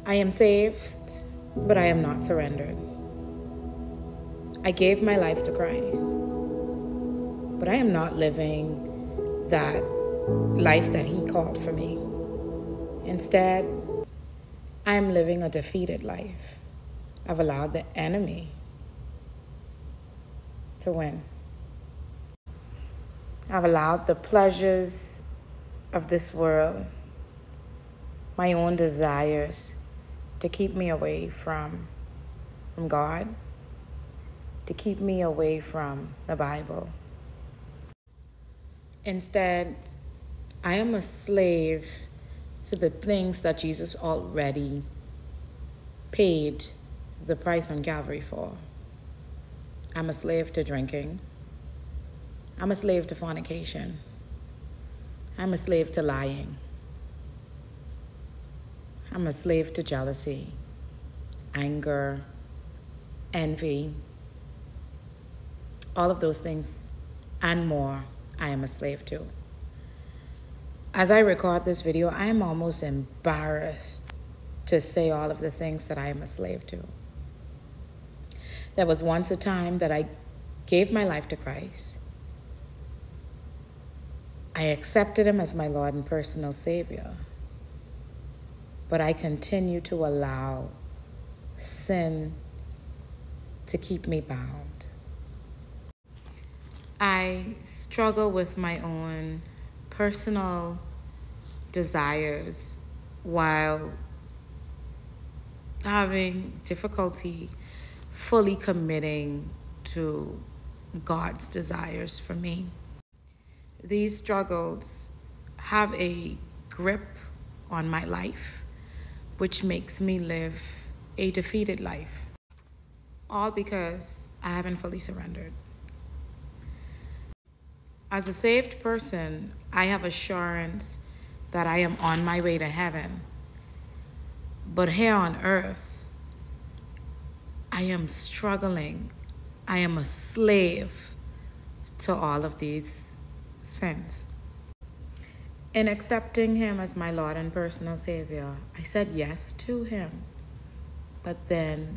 I am saved, but I am not surrendered. I gave my life to Christ, but I am not living that life that He called for me. Instead, I am living a defeated life. I've allowed the enemy to win. I've allowed the pleasures of this world, my own desires, to keep me away from God, to keep me away from the Bible. Instead, I am a slave to the things that Jesus already paid the price on Calvary for. I'm a slave to drinking. I'm a slave to fornication. I'm a slave to lying. I'm a slave to jealousy, anger, envy. All of those things and more, I am a slave to. As I record this video, I am almost embarrassed to say all of the things that I am a slave to. There was once a time that I gave my life to Christ. I accepted Him as my Lord and personal Savior. But I continue to allow sin to keep me bound. I struggle with my own personal desires while having difficulty fully committing to God's desires for me. These struggles have a grip on my life, which makes me live a defeated life, all because I haven't fully surrendered. As a saved person, I have assurance that I am on my way to heaven. But here on earth, I am struggling. I am a slave to all of these sins. In accepting Him as my Lord and personal Savior, I said yes to Him. But then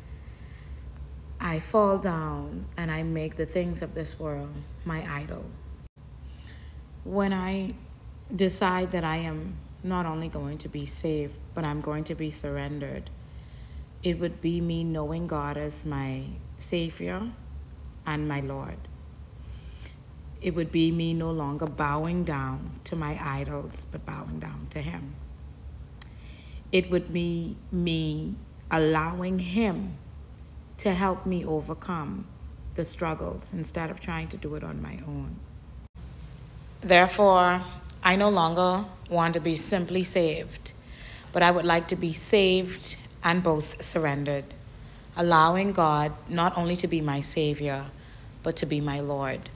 I fall down and I make the things of this world my idol. When I decide that I am not only going to be saved, but I'm going to be surrendered, it would be me knowing God as my Savior and my Lord. It would be me no longer bowing down to my idols, but bowing down to Him. It would be me allowing Him to help me overcome the struggles instead of trying to do it on my own. Therefore, I no longer want to be simply saved, but I would like to be saved and both surrendered, allowing God not only to be my Savior, but to be my Lord.